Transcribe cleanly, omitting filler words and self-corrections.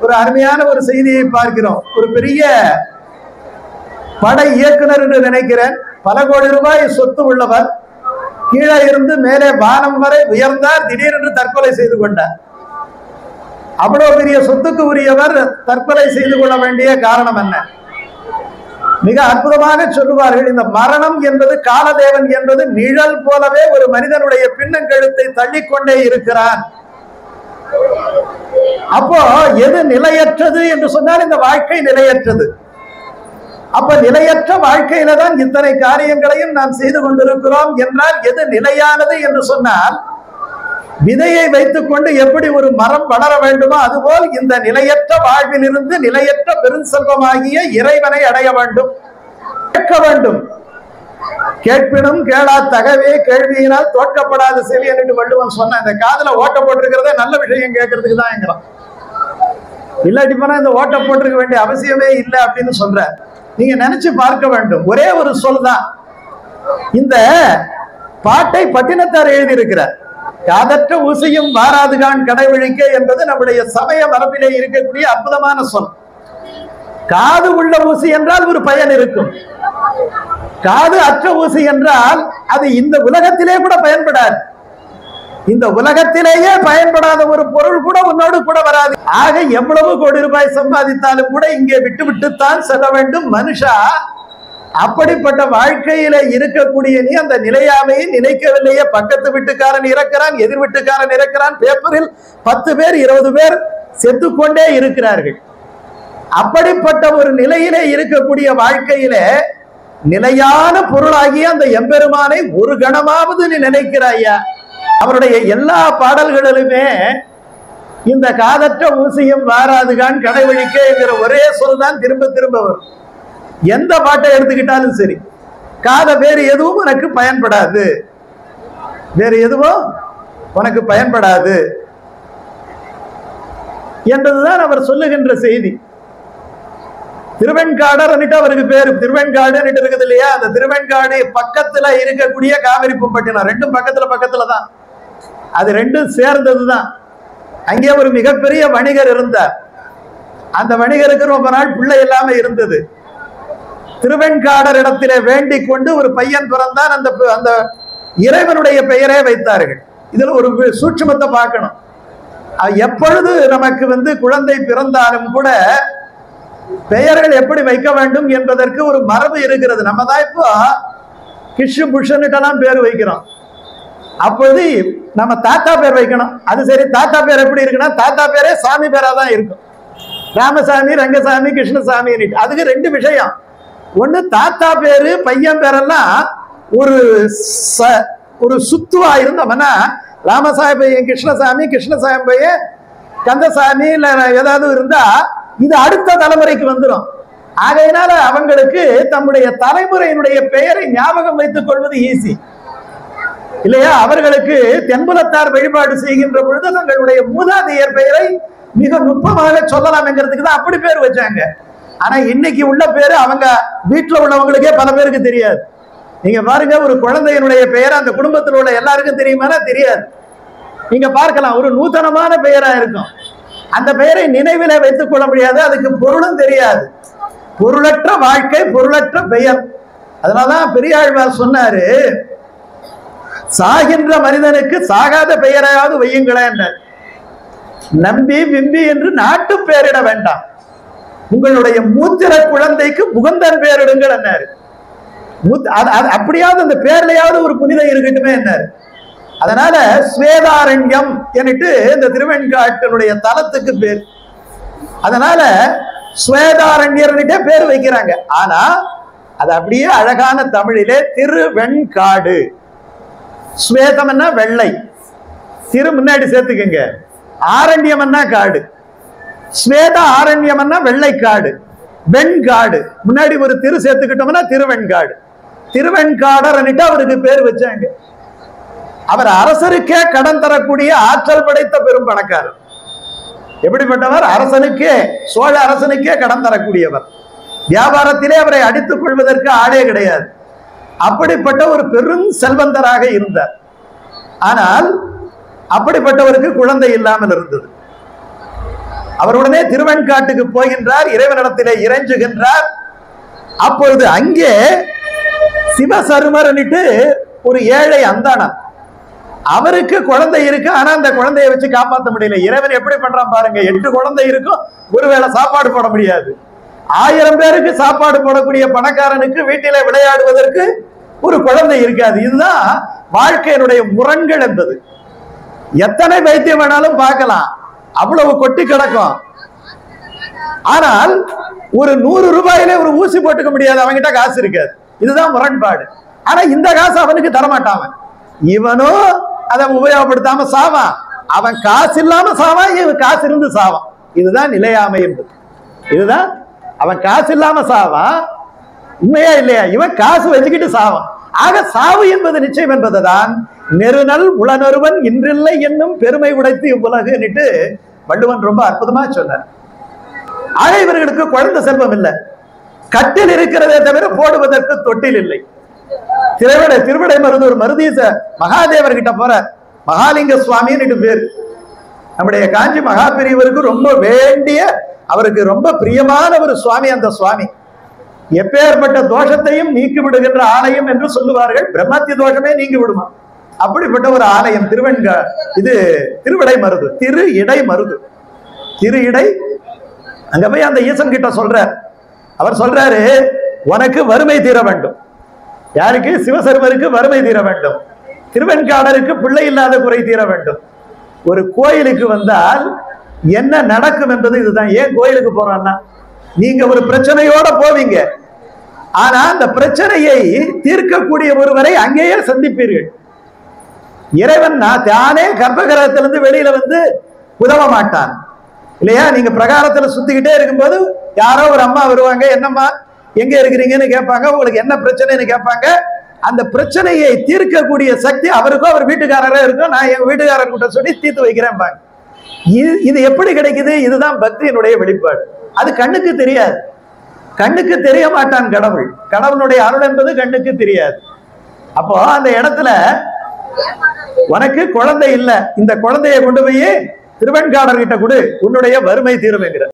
ஒரு அருமையான ஒரு செய்தியை பார்க்கிறோம். ஒரு பெரிய படை இயக்குனர் என்று நினைக்கிறேன். பல கோடி ரூபாய் சொத்து உள்ளவர். கீழே இருந்து மேலே வானம் வரை உயர்ந்தார். திடீரென்று தற்கொலை செய்து கொண்டார். அவ்வளவு பெரிய சொத்துக்கு உரியவர் தற்கொலை செய்து கொள்ள வேண்டிய காரணம் என்ன? மிக அற்புதமாக சொல்லுவார்கள், இந்த மரணம் என்பது, காலதேவன் என்பது நிழல் போலவே ஒரு மனிதனுடைய பின்னங்கழுத்தை தள்ளிக்கொண்டே இருக்கிறான். அப்போ எது நிலையற்றது என்று சொன்னால் இந்த வாழ்க்கை நிலையற்றது. அப்ப நிலையற்ற வாழ்க்கையில தான் இத்தனை காரியங்களையும் நாம் செய்து கொண்டிருக்கிறோம் என்றால் எது நிலையானது என்று சொன்னால், விதையை வைத்துக் கொண்டு எப்படி ஒரு மரம் வளர வேண்டுமோ அதுபோல் இந்த நிலையற்ற வாழ்விலிருந்து நிலையற்ற பெருஞ்செல்வமாகிய இறைவனை அடைய வேண்டும், கேட்க வேண்டும். கேட்பினும் கேளா தகவே கேள்வியினால் தோற்கப்படாத செவி என்று வள்ளுவன் சொன்ன இந்த காதுல ஓட்ட போட்டிருக்கிறதே நல்ல விஷயம் கேட்கறதுக்கு தான் என்கிறோம். இல்லாட்டி போனா இந்த ஓட்ட போட்டிருக்க வேண்டிய அவசியமே இல்லை அப்படின்னு சொல்ற. நீங்க நினைச்சு பார்க்க வேண்டும். ஒரே ஒரு சொல் தான். இந்த பாட்டை பட்டினத்தார் எழுதியிருக்கிறார். காதற்ற ஊசியும் வாராதுகான் கடைவழிக்க என்பது நம்முடைய சமய மரபிலே இருக்கக்கூடிய அற்புதமான சொல். காது உள்ள ஊசி என்றால் ஒரு பயன் இருக்கும். காது அற்ற ஊசி என்றால் அது இந்த உலகத்திலே கூட பயன்படாது. இந்த உலகத்திலேயே பயன்படாத ஒரு பொருள் கூட உன்னோடு கூட வராது. ஆக எவ்வளவு கோடி ரூபாய் சம்பாதித்தாலும் கூட இங்கே விட்டு விட்டுத்தான் செல்ல வேண்டும் மனுஷா. அப்படிப்பட்ட வாழ்க்கையில இருக்கக்கூடிய நீ அந்த நிலையாமையை நினைக்கவில்லையே. பக்கத்து வீட்டுக்காரன் இறக்கிறான், எதிர் வீட்டுக்காரன் இறக்கிறான், பேப்பரில் 10 பேர் 20 பேர் செத்துக்கொண்டே இருக்கிறார்கள். அப்படிப்பட்ட ஒரு நிலையிலே இருக்கக்கூடிய வாழ்க்கையில நிலையான பொருளாகிய அந்த எம்பெருமானை ஒரு கணமாவது நீ நினைக்கிறாயா? அவருடைய எல்லா பாடல்களிலுமே இந்த காதற்ற ஊசியும் வாராதுகான் கடைவழிக்க என்கிற ஒரே சொல் தான் திரும்ப திரும்ப வரும். எந்த பாட்டை எடுத்துக்கிட்டாலும் சரி, காத வேறு எதுவும் உனக்கு பயன்படாது, வேறு எதுவும் உனக்கு பயன்படாது என்பதுதான் அவர் சொல்லுகின்ற செய்தி. திருவெண்காடர் அவருக்கு பேரு. திருவெண்காடு இருக்குது இல்லையா? அந்த திருவெண்காடு பக்கத்துல இருக்கக்கூடிய காவிரிப்பட்டினம், ரெண்டும் பக்கத்துல தான். அது ரெண்டும் சேர்ந்ததுதான். அங்கே ஒரு மிகப்பெரிய வணிகர் இருந்தார். அந்த வணிகருக்கு ரொம்ப நாள் பிள்ளை இல்லாம இருந்தது. திருவெண்காடர் இடத்திலே வேண்டிக் கொண்டு ஒரு பையன் பிறந்தான். அந்த இறைவனுடைய பெயரே வைத்தார்கள். இதுல ஒரு சூட்சுமத்தை பார்க்கணும். எப்பொழுது நமக்கு குழந்தை பிறந்தாலும் கூட பெயர்கள் எப்படி வைக்க வேண்டும் என்பதற்கு ஒரு மரபு இருக்கிறது. நம்ம தான் இப்போ கிஷு புஷன்னுட்டெல்லாம் பேர் வைக்கிறோம். அப்பொழுது நம்ம தாத்தா பேர் வைக்கணும். அது சரி, தாத்தா பேர் எப்படி இருக்குன்னா தாத்தா பேரே சாமி பேரா தான் இருக்கும். ராமசாமி, ரங்கசாமி, கிருஷ்ணசாமி. அதுக்கு 2 விஷயம். ஒண்ணு, தாத்தா பேரு பையன் பேரெல்லாம் ஒரு சுத்துவா இருந்தோம்னா, ராமசாமி பையன் கிருஷ்ணசாமி, கிருஷ்ணசாமி பையன் கந்தசாமி இல்ல ஏதாவது இருந்தா இது அடுத்த தலைமுறைக்கு வந்துடும். ஆகையினால அவங்களுக்கு தம்முடைய தலைமுறையினுடைய பெயரை ஞாபகம் வைத்துக் கொள்வது ஈஸி இல்லையா? அவர்களுக்கு தென்புலத்தார் வழிபாடு செய்கின்ற பொழுது தங்களுடைய மூதாதையர் பெயரை மிக நுட்பமாக சொல்லலாம் என்கிறதுக்கு தான் அப்படி பேர் வச்சாங்க. ஆனா இன்னைக்கு உள்ள பேரு அவங்க வீட்டுல உள்ளவங்களுக்கே பல பேருக்கு தெரியாது. நீங்க பாருங்க, ஒரு குழந்தையினுடைய பெயர் அந்த குடும்பத்தில் உள்ள எல்லாருக்கும் தெரியுமானா தெரியாது. நீங்க பார்க்கலாம், ஒரு நூதனமான பெயரா இருக்கும். அந்த பெயரை நினைவிலே வைத்துக் கொள்ள முடியாது. அதுக்கு பொருளும் தெரியாது. பொருளற்ற வாழ்க்கை, பொருளற்ற பெயர். அதனாலதான் பெரியாழ்வார் சொன்னாரு, சாகின்ற மனிதனுக்கு சாகாத பெயரையாவது வையுங்களேன். நம்பி விம்பி என்று நாட்டு பெயரிட வேண்டாம். உங்களுடைய மூத்திர குழந்தைக்கு முகுந்தன் பெயரிடுங்கள் என்னாரு. அப்படியாவது அந்த பேர்லையாவது ஒரு புனிதம் இருக்கட்டுமே என்னாரு. அதனால ஸ்வேதாரண்யம் என்னட்டு இந்த திருவெண்காட்டினுடைய தலத்துக்கு பேர். அதனால ஸ்வேதாரண்யர்கிட்ட பேர் வைக்கிறாங்க. ஆனா அது அப்படியே அழகான தமிழிலே திருவெண்காடு. ஸ்வேதம்னா வெள்ளை, திரு முன்னாடி சேர்த்துக்குங்க. ஆரண்யம்னா காடு. ஸ்வேத ஆரண்யம்னா வெள்ளைக்காடு, வெண்காடு முன்னாடி ஒரு திரு சேர்த்துக்கிட்டோம்னா திருவெண்காடு. திருவெண்காடர் அவருக்கு பேர் வச்சாங்க. அவர் அரசருக்கே கடன் தரக்கூடிய ஆற்றல் படைத்த பெரும் பணக்காரர். எப்படிப்பட்டவர்? அரசனுக்கே, சோழ அரசனுக்கே கடன் தரக்கூடியவர். வியாபாரத்திலே அவரை அடித்துக் கொள்வதற்கு ஆளே கிடையாது. அப்படிப்பட்ட ஒரு பெரும் செல்வந்தராக இருந்தார். ஆனால் அப்படிப்பட்டவருக்கு குழந்தை இல்லாமல் இருந்தது. அவர் உடனே திருவெண்காட்டுக்கு போகின்றார், இறைவனிடத்திலே இறைஞ்சுகின்றார். அப்பொழுது அங்கே சிவசருமரனிட்டு ஒரு ஏழை அந்தானம், அவருக்கு குழந்தை இருக்கு, ஆனா அந்த குழந்தையை வச்சு காப்பாற்ற முடியல. இறைவன் எப்படி பண்றான் பாருங்க, 8 குழந்தை இருக்கும், ஒருவேளை சாப்பாடு போட முடியாது. 1000 பேருக்கு சாப்பாடு போடக்கூடிய பணக்காரனுக்கு வீட்டிலே விளையாடுவதற்கு ஒரு குழந்தை இருக்காது. இதுதான் வாழ்க்கையினுடைய முரண்கள் என்பது. எத்தனை வைத்தியம் வேணாலும் பார்க்கலாம், அவ்வளவு கொட்டி கிடக்கும். ஆனால் ஒரு 100 ரூபாயிலே ஒரு ஊசி போட்டுக்க முடியாது, அவன்கிட்ட காசு இருக்காது. இதுதான் முரண்பாடு. ஆனா இந்த காசு அவனுக்கு தரமாட்டான். இவனோ அதை உபயோகப்படுத்தாம சாவான், அவன் காசு இல்லாம சாவான், இவன் காசு இருந்து சாவான். இதுதான் நிலையாமை என்பது. இதுதான், அவன் காசு இல்லாம சாவான், உண்மையா இல்லையா? இவன் காசு வச்சுக்கிட்டு சாவான். ஆக சாவு என்பது நிச்சயம் என்பதுதான். நெருநல் உளனொருவன் இன்றில்லை என்னும் பெருமை உடைத்து இவ்வுலகுன்னுட்டு வள்ளுவன் ரொம்ப அற்புதமா சொன்னார். ஆக இவர்களுக்கு குழந்தை செல்வம் இல்லை, கட்டில் இருக்கிறதே தவிர போடுவதற்கு தொட்டில் இல்லை. திருவிடை மருதூர் மருதீச மகாதேவர் கிட்ட போற மகாலிங்க சுவாமின்னு பேர். நம்முடைய காஞ்சி மகா பெரியவருக்கு ரொம்ப வேண்டிய, அவருக்கு ரொம்ப பிரியமான ஒரு சுவாமி. அந்த சுவாமி எப்பேற்பட்ட தோஷத்தையும் நீக்கி விடுகின்ற ஆலயம் என்று சொல்லுவார்கள். பிரம்மத்தி தோஷமே நீங்கி விடுமா, அப்படிப்பட்ட ஒரு ஆலயம் திருவிடை மருது, திரு இடை மருது, திரு இடை. அங்க போய் அந்த ஈசன் கிட்ட சொல்றார். அவர் சொல்றாரு, உனக்கு வறுமை தீர வேண்டும். யாருக்கு? சிவசர்மருக்கு வறுமை தீர வேண்டும். திருவெண்காடருக்கு பிள்ளை இல்லாத குறை தீர வேண்டும். ஒரு கோயிலுக்கு வந்தால் என்ன நடக்கும் என்பது இதுதான். ஏன் கோயிலுக்கு போறோம்னா, நீங்க ஒரு பிரச்சனையோட போவீங்க, ஆனா அந்த பிரச்சனையை தீர்க்கக்கூடிய ஒருவரை அங்கேயே சந்திப்பீர்கள். இறைவன் தானே கர்ப்பகிரகத்திலிருந்து வெளியில வந்து உதவ மாட்டான் இல்லையா? நீங்க பிரகாரத்துல சுத்திக்கிட்டே இருக்கும்போது யாரோ ஒரு அம்மா வருவாங்க, என்னம்மா எங்க இருக்கிறீங்கன்னு கேட்பாங்க, உங்களுக்கு என்ன பிரச்சனைன்னு கேட்பாங்க. அந்த பிரச்சனையை தீர்க்கக்கூடிய சக்தி அவருக்கோ அவர் வீட்டுக்காரரே இருக்கும். நான் என் வீட்டுக்காரர்கிட்ட சொல்லி தீர்த்து வைக்கிறேன். இது எப்படி கிடைக்குது? இதுதான் பக்தியினுடைய வெளிப்பாடு. அது கண்ணுக்கு தெரியாது, கண்ணுக்கு தெரிய மாட்டான் கடவுள். கடவுளுடைய அருள் என்பது கண்ணுக்கு தெரியாது. அப்போ அந்த இடத்துல உனக்கு குழந்தை இல்லை, இந்த குழந்தையை கொண்டு போய் திருவெண்காடர்கிட்ட கொடு, உன்னுடைய வறுமை தீரும் என்கிற.